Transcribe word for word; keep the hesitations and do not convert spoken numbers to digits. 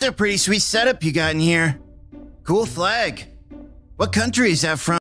It's a pretty sweet setup you got in here. Cool flag. What country is that from?